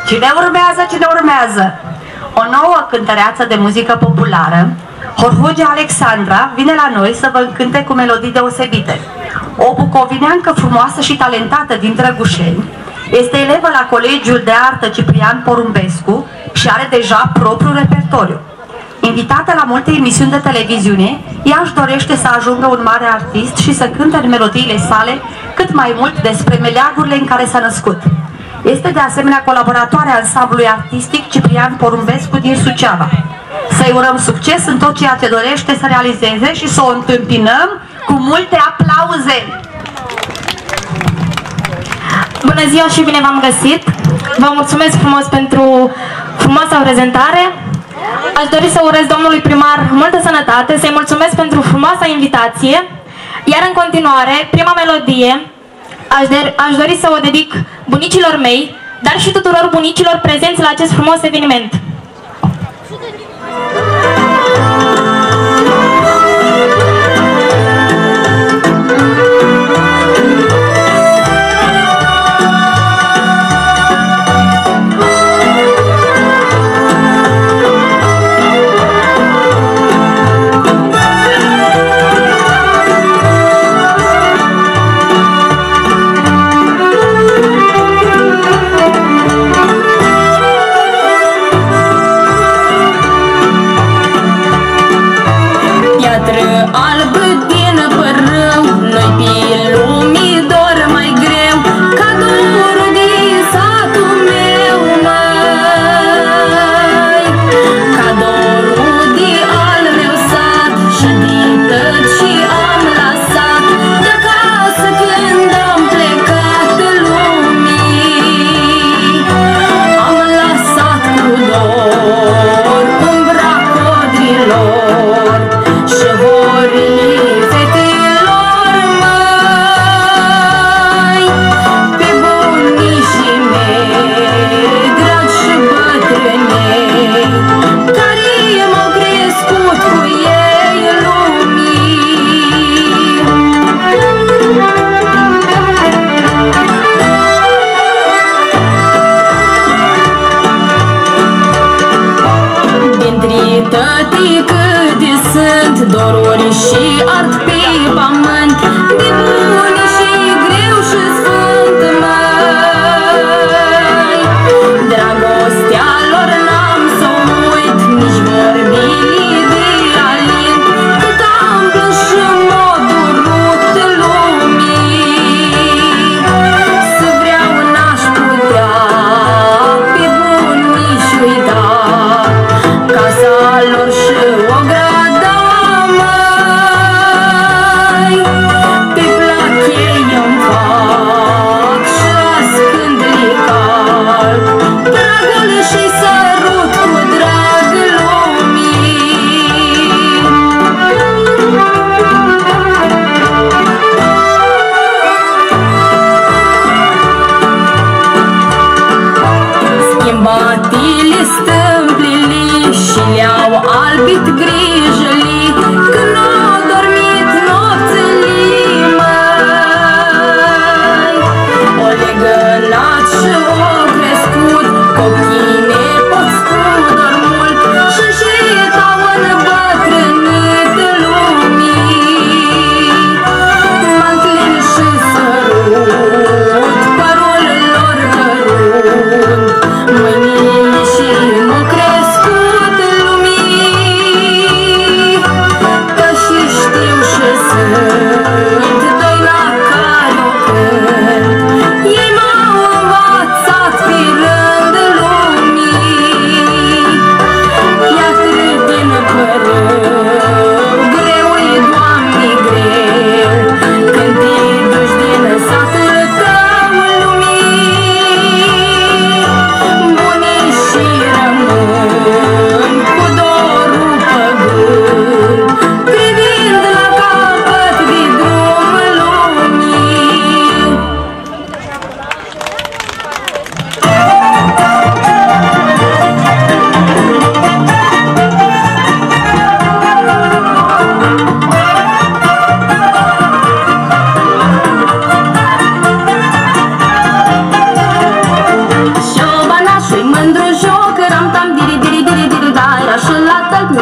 Cine urmează? Cine urmează? O nouă cântăreață de muzică populară, Horhogea Alexandra, vine la noi să vă încânte cu melodii deosebite. O bucovineancă frumoasă și talentată din Drăgușeni, este elevă la Colegiul de Artă Ciprian Porumbescu și are deja propriul repertoriu. Invitată la multe emisiuni de televiziune, ea își dorește să ajungă un mare artist și să cânte în melodiile sale cât mai mult despre meleagurile în care s-a născut. Este de asemenea colaboratoarea ansamblului artistic Ciprian Porumbescu din Suceava. Să-i urăm succes în tot ceea ce dorește să realizeze și să o întâmpinăm cu multe aplauze! Bună ziua și bine v-am găsit! Vă mulțumesc frumos pentru frumoasa prezentare. Aș dori să urez domnului primar multă sănătate, să-i mulțumesc pentru frumoasa invitație, iar în continuare, prima melodie, aș dori să o dedic bunicilor mei, dar și tuturor bunicilor prezenți la acest frumos eveniment. Mâinile și nu crescut lumii.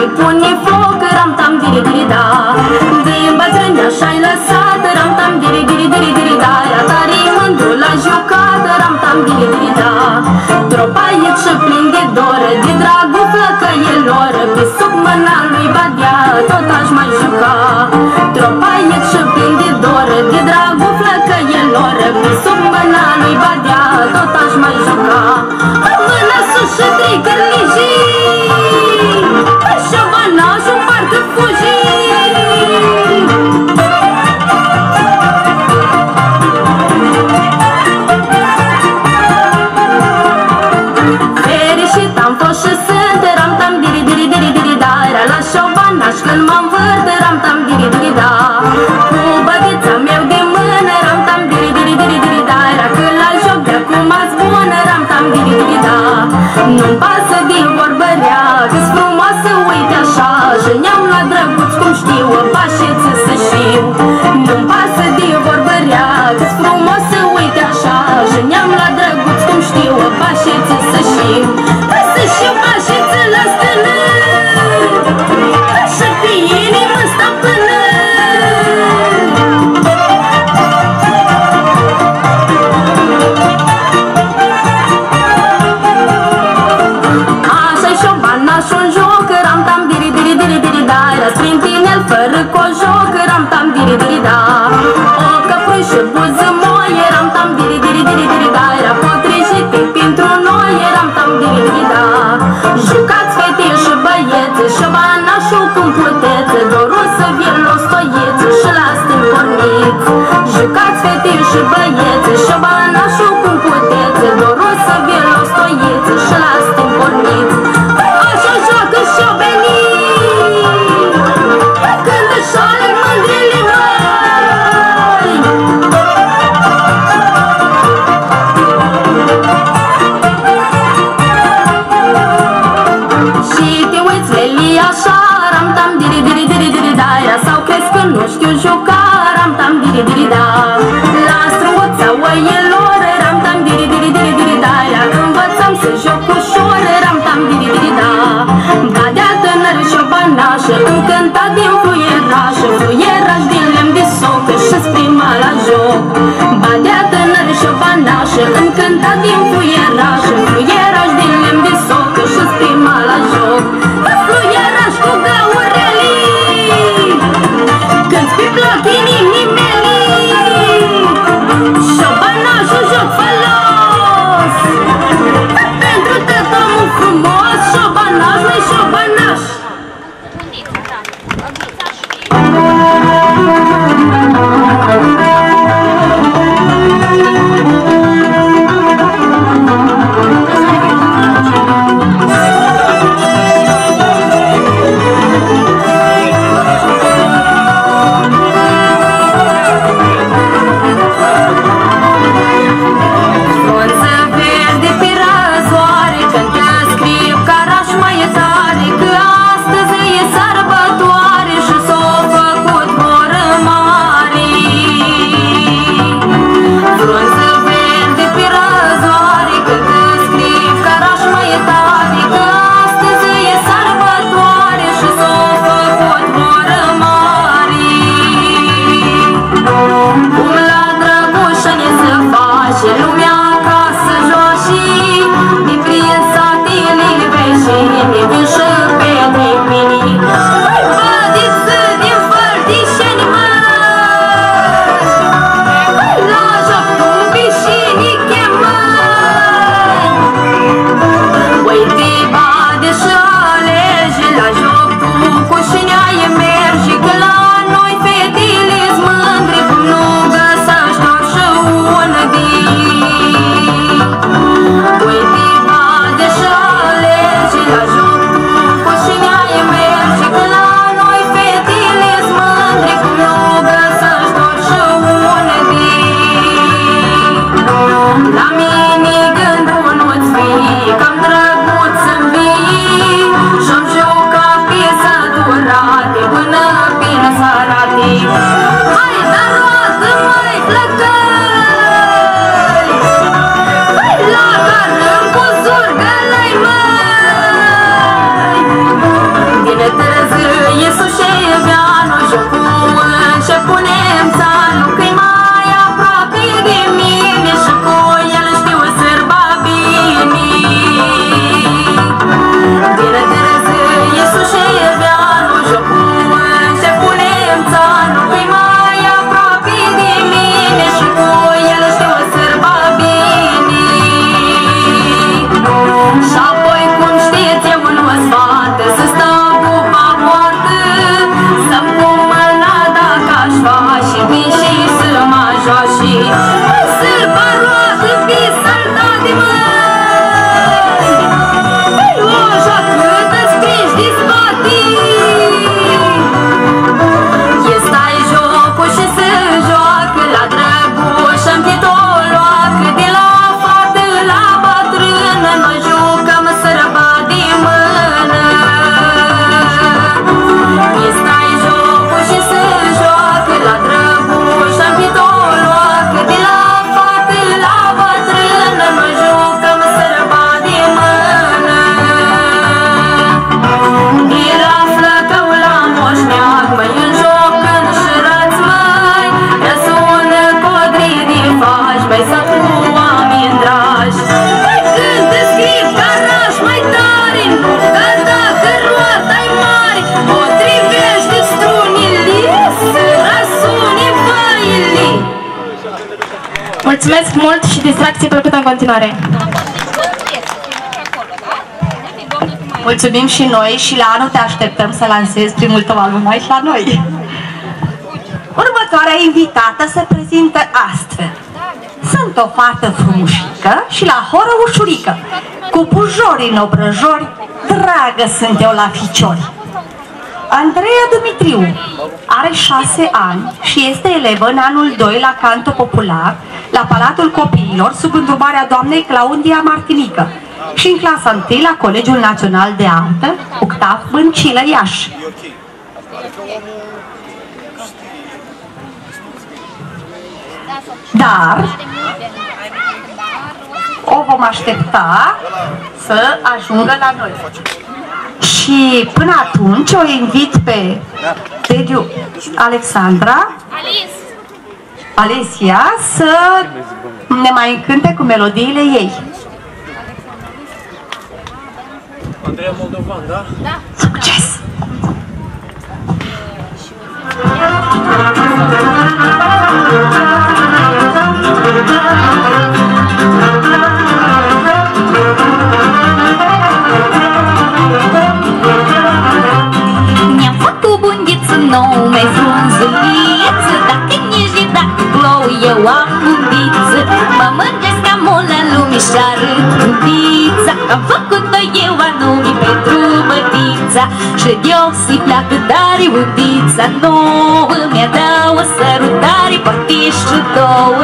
pune foc, ram tam diri diri da. Din bătrâni așa-i lăsat, ram tam diri diri diri diri da. Era tare mândru la jucat, ram tam diri diri da. Tropa e și plin de dor, de dragul flăcăielor, pe sub mâna lui Badea tot aș mai juca. Tropa e și plin de dor, de dragul flăcăielor, pe sub mâna lui Badea tot aș mai juca. În mână sus și trei cărlijii, șobanașul parcă fugi. Fericit am fost și sunt, ram tam diri diri diri diri da. Era la șobanaș când mă învârt, ram tam diri diri da. Cu bădița meu de mână, ram tam diri diri diri diri da. Era că la joc de acum azi bună, ram tam diri diri da. Nu-mi pasă de vorbă rea, că-s frumoasă, uite așa. Și ne-am la drăguț cum știu, pașeță să știu. Nu-mi pasă de vorbă rea, că-s frumoasă, uite așa. Și ne-am la drăguț cum știu, pașeță să știu. Să știu pașeță la stână, așa pe inimă stăpână. Așa-i șobanașul în joc, ram tam diri diri diri diri da. Era sprintinel fără cojoc, ram tam diri diri da. O căprui și buză moi, ram tam diri diri diri diri da. Era potrivit pentru noi, ram tam diri mulțumesc mult și distracție plăcută în continuare! Mulțumim și noi și la anul te așteptăm să lansezi primul tău album aici la noi. Următoarea invitată se prezintă astfel. Sunt o fată frumușică și la horă ușurică, cu bujori în obrăjori, dragă sunt eu la ficiori. Andreea Dumitriu are 6 ani și este elevă în anul 2 la canto popular la Palatul Copiilor sub îndrumarea doamnei Claudia Martinică și în clasa 1 la Colegiul Național de Artă, Octav Băncilă, Iași. Dar o vom aștepta să ajungă la noi. Și până atunci o invit pe Dediu Alexandra Alesia să ne mai încânte cu melodiile ei. Andreea Moldovan, da? Da. Succes! Mi-am făcut bundiță nouă, mai frunzuliță, dacă nici dacă plouă, eu am bundiță. Mă mândresc ca mult la lumișoară bundița, am făcut-o eu anume pentru bătița. Și de-o si pleacă tare bundița nouă, mi-a dat o sărutare, poate și două.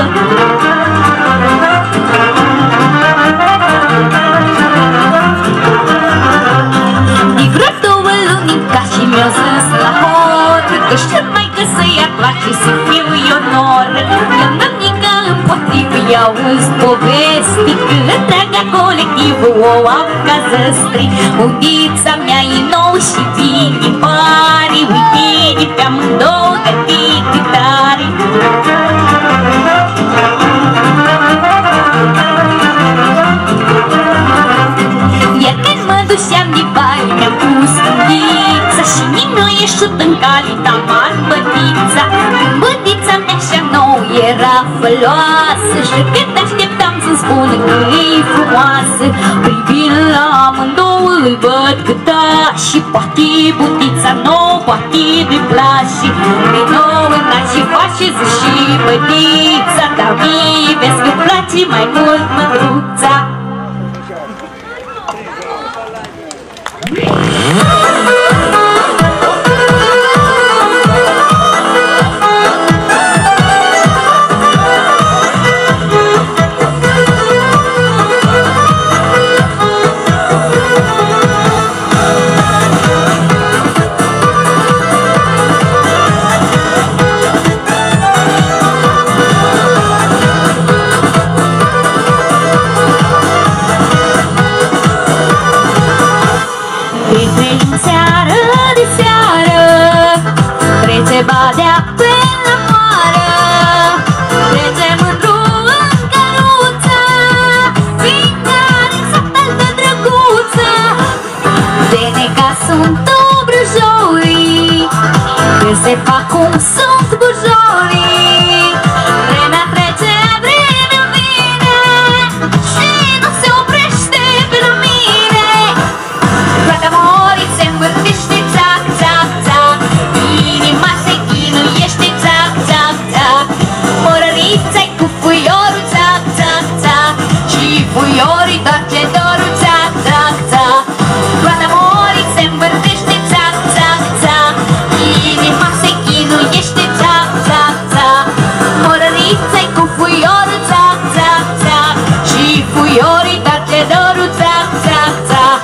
De vreo 2 luni ca și mi-o zis la hot, că știu mai că să-i place să fiu eu nor. Eu n-am nică împotrivă, i-auzi povesti, că întreaga colectivă o am ca zăstri. Undița mea e nouă și bine pare, uite de pe amândouă gătite tare. Iar când mă duceam de baie, mi-am pus undița și nimeni nu ieșit în calita mare bătița. Când bătița mea și-a nouă era făloasă și când așteptam să-mi spună că e frumoasă, privind la amândouă îl văd că da, și poate bătița nouă, poate de place. De nouă îmi place face zi și bătița, dar mie vezi că place mai mult mândruța. Trece badea pe la moară, trece mândru în căruță, fiecare s-a drăguță. De neca sunt obrăjorii, că se fac cum sunt bujorii. Vremea trece, vremea vine și nu se oprește pe la mine. Plata morii se învârtește, țac, țac, țac. Inima se chinuiește, țac, țac, țac. Morărița-i cu fuiorul, țac, țac, țac. Și fuiorii toarce dorul, țac, țac, țac. Plata morii se învârtește, țac, țac, țac. Inima se chinuiește, țac, țac, țac. Morărița-i cu fuiorul, țac, țac, țac. Și fuiorii toarce dorul, țac, țac, țac.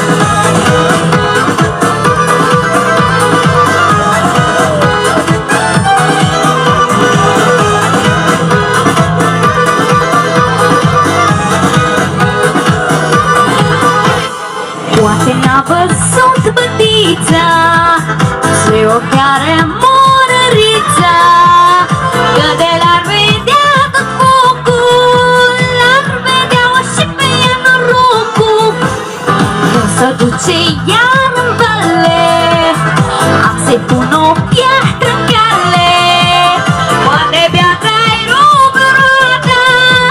Poate n-a văzut bătița și o chiare morărița, că de l-ar vedea tot focul, l-ar vedea-o și pe ea norocul. Când se duce iar în vale, am să-i pun o piatră în cale. Poate piatra-i rugă roata,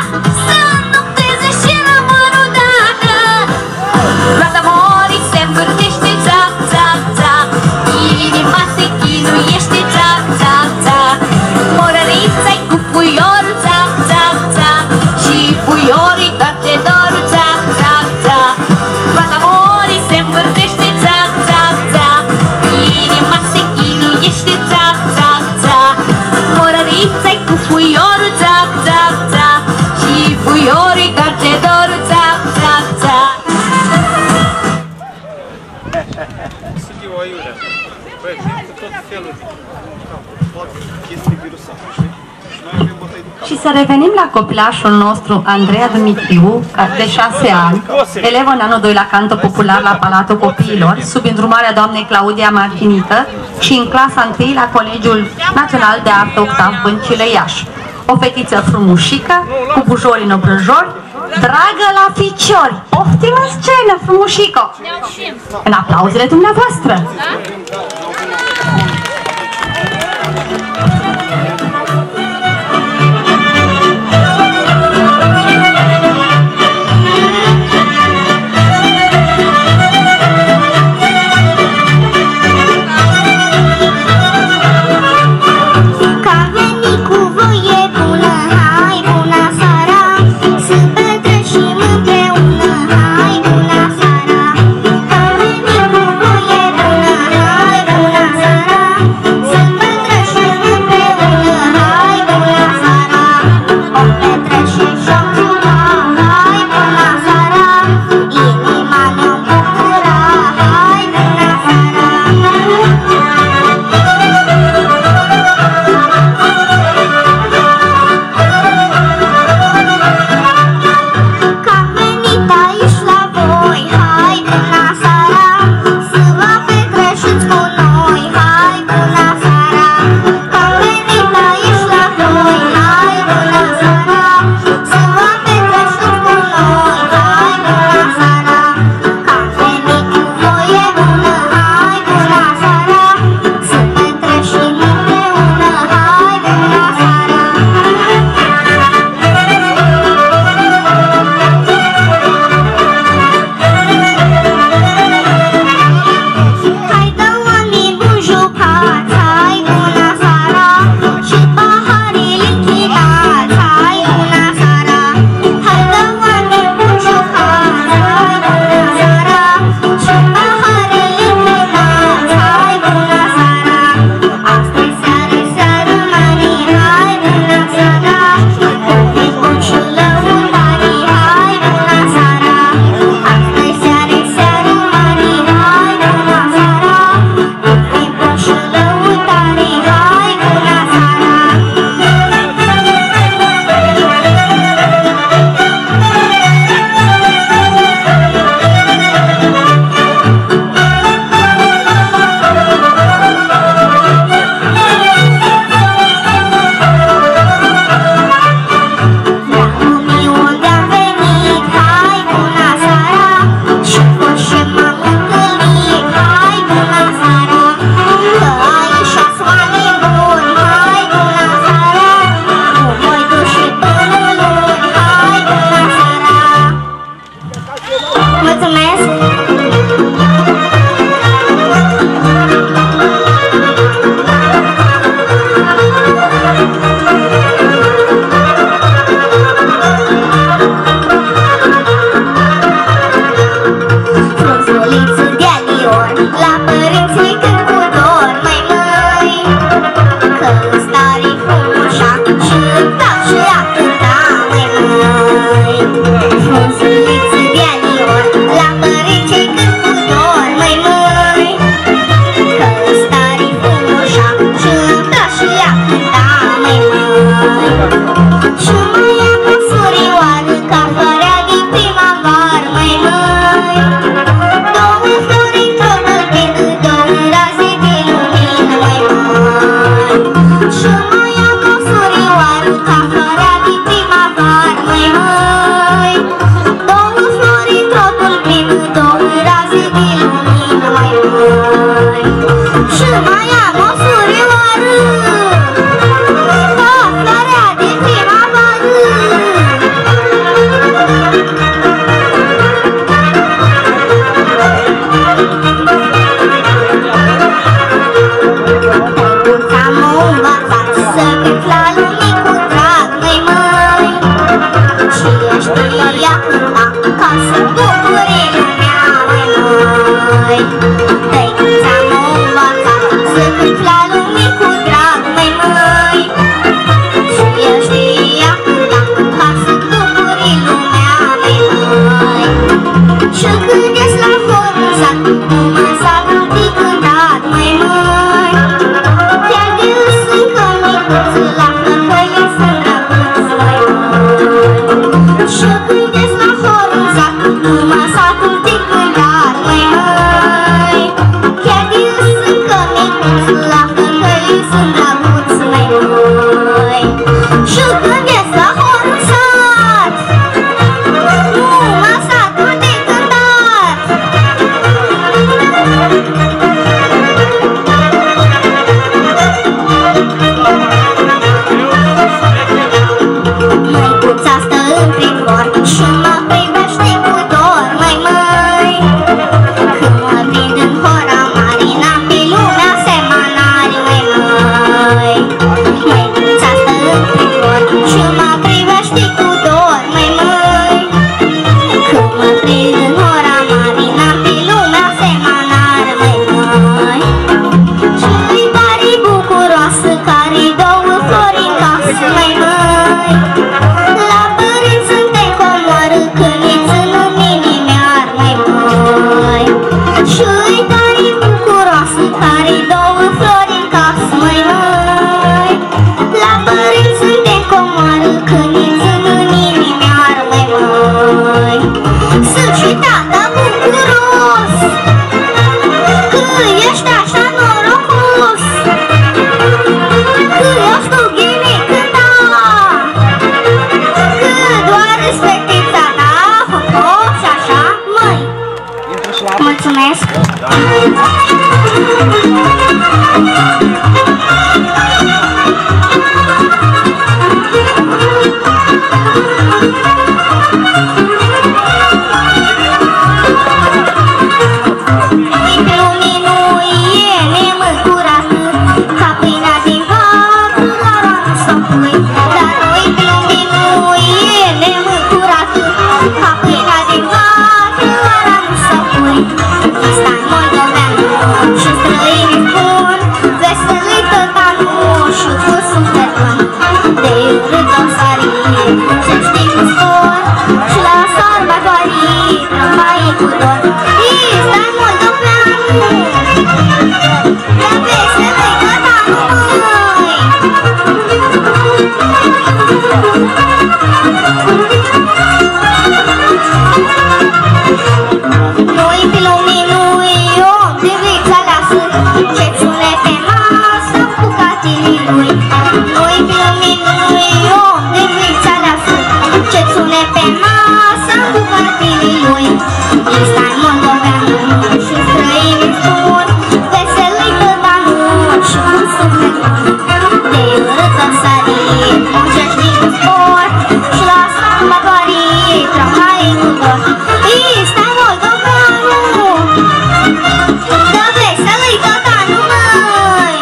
Și să revenim la copilașul nostru, Andreea Dumitriu, de 6 ani, elevă în anul 2 la canto popular la Palatul Copiilor, sub îndrumarea doamnei Claudia Martinică și în clasa 1 la Colegiul Național de Artă Octav Băncile Iași. O fetiță frumușică, cu bujori în obrăjori, dragă la ficiori. Poftim în scenă, frumușică! În aplauzele dumneavoastră! satul de cântat, măi, măi. Chiar din sunt cămicuț, la căcăi sunt drăguț, măi, măi. Și când ies la horul sat, numai satul de cântat. Măicuța stă în tricor și mă privește cu dor, măi, măi. Când mă prind în hora mare, n-am pe lumea semănare, măi, măi. Măicuța stă în tricor și mă privește cu dor, măi, măi. Când mă prind în hora mare, n-am pe lumea semănare, măi, măi. Și-i tare bucuroasă care-i două flori în casă, măi, măi. La părinți suntem comoară când îi țin în inimioar, măi, măi. Și-i tare bucuroasă care-i două flori în casă, măi, măi. La părinți suntem comoară când îi țin în inimioar, măi, măi. Sunt și tata bucuros că ești așa norocos, că eu știu ghini cânta, că doar respectița ta a făcut și așa, măi. Mulțumesc! Pe luminul e nemăsurată, ca pâinea din vacă la roată s-o pui. Dar noi pe luminul e nemăsurată, ca pâinea din vacă la roată s-o pui. Stai moldoveanul și străinii spun, veselită tătanul și cu suflet bun. De urât o sarie, ce știi cu spor, și la sărbătorii trămbai cu dor. Stai moldoveanul, de veselită tătanul, măi. Noi pe luminui om de vița aleasă, ce țune pe masă bucatele lui. Noi pe luminui om de vița aleasă, ce țune pe masă bucatele lui. Stai moldoveanul și străinii spun, veselită tătanul și cu suflet bun. De urât în sarie, muncești din spor, și la sărbătorii trămbai cu dor. Stai moldoveanul, de veselită tătanul, măi.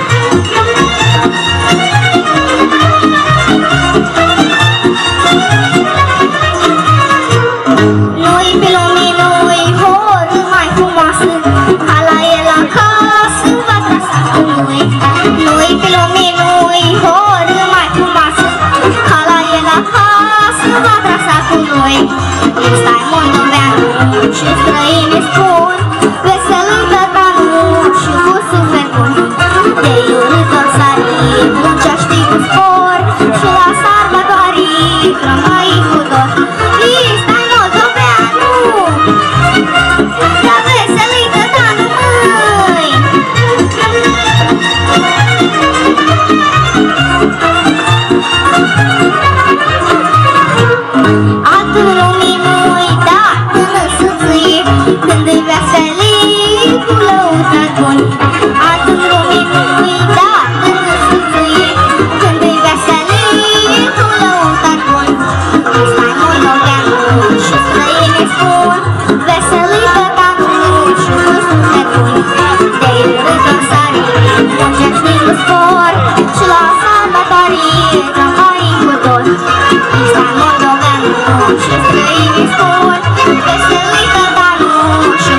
Noi pe luminui horă mai frumoasă, ca la el acasă va trasa cu noi. Noi pe luminui horă mai frumoasă, ca la el acasă va trasa cu noi. Stai moldoveanul și străinii spun, veselită tătanul și cu suflet bun. De urât o sarie, muncești cu spor, și la sărbătorii trămbai cu dor. Stai moldoveanul, de veselită tătanul, măi. Atât luminui, da, până sâțâie, când îi veselie cu lăutat bun. Atât luminui, da, până sâțâie, când îi veselie cu lăutat bun. Stai moldoveanul și străinii spun, veselită tătanul și cu suflet bun. De urât în sarie, muncești cu spor, și la sărbătorii trămbai cu dor. Stai moldoveanul și străinii spun, veselită tătanul și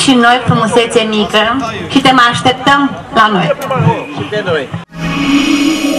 și noi frumusețe mică și te mai așteptăm la noi. Și pe noi.